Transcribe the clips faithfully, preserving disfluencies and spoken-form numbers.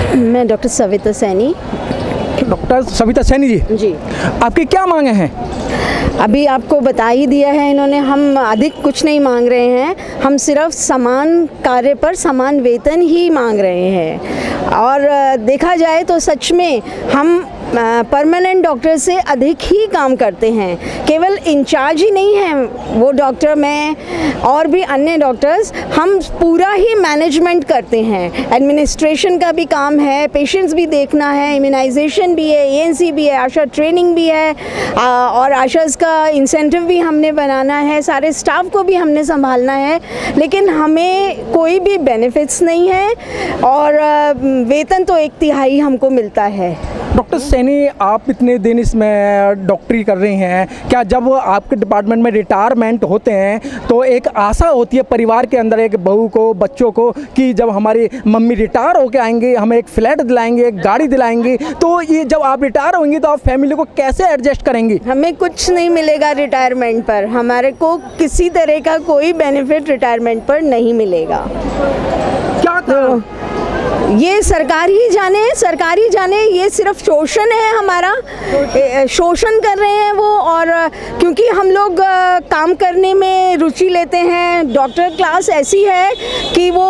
मैं doctor Savita Saini. Doctor Savita Saini ji ji, आपकी क्या मांगे हैं? अभी आपको बता ही दिया है इन्होंने, हम अधिक कुछ नहीं मांग रहे हैं, हम सिर्फ समान कार्य पर समान वेतन ही मांग रहे हैं। और देखा जाए तो सच में हम परमानेंट डॉक्टर से अधिक ही काम करते हैं। केवल इंचार्ज ही नहीं है वो डॉक्टर, मैं और भी अन्य डॉक्टर्स, हम पूरा ही मैनेजमेंट करते हैं। एडमिनिस्ट्रेशन का भी काम है, पेशेंट्स भी देखना है, इम्यूनाइजेशन भी है, ए एन सी भी है, आशा ट्रेनिंग भी है, और आशाज का इंसेंटिव भी हमने बनाना है, सारे स्टाफ को भी हमने संभालना है। लेकिन हमें कोई भी बेनिफिट्स नहीं है और वेतन तो एक तिहाई हमको मिलता है। डॉक्टर सैनी, आप इतने दिन इसमें डॉक्टरी कर रही हैं, क्या जब आपके डिपार्टमेंट में रिटायरमेंट होते हैं तो एक आशा होती है परिवार के अंदर, एक बहू को, बच्चों को, कि जब हमारी मम्मी रिटायर होकर आएंगे हमें एक फ्लैट दिलाएंगे, एक गाड़ी दिलाएंगे, तो ये जब आप रिटायर होंगी तो आप फैमिली को कैसे एडजस्ट करेंगी? हमें कुछ नहीं मिलेगा रिटायरमेंट पर, हमारे को किसी तरह का कोई बेनिफिट रिटायरमेंट पर नहीं मिलेगा। क्या तो ये सरकार ही जाने, सरकार ही जाने, ये सिर्फ शोषण है हमारा, शोषण कर रहे हैं वो। और क्योंकि हम लोग काम करने में रुचि लेते हैं, डॉक्टर क्लास ऐसी है कि वो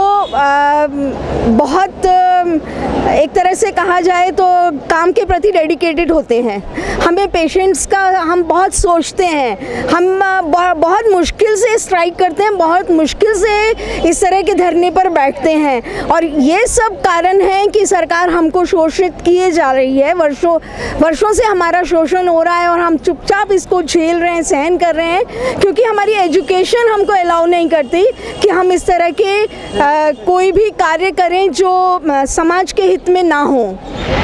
बहुत एक तरह से कहा जाए तो काम के प्रति डेडिकेटेड होते हैं। हमें पेशेंट्स का हम बहुत सोचते हैं, हम बहुत मुश्किल से स्ट्राइक करते हैं, बहुत मुश्किल से इस तरह के धरने पर बैठते हैं। और ये सब कारण है कि सरकार हमको शोषित किए जा रही है। वर्षों वर्षों से हमारा शोषण हो रहा है और हम चुपचाप इसको झेल रहे हैं, सहन कर रहे हैं, क्योंकि हमारी एजुकेशन हमको अलाउ नहीं करती कि हम इस तरह के आ, कोई भी कार्य करें जो आ, समाज के हित में ना हो।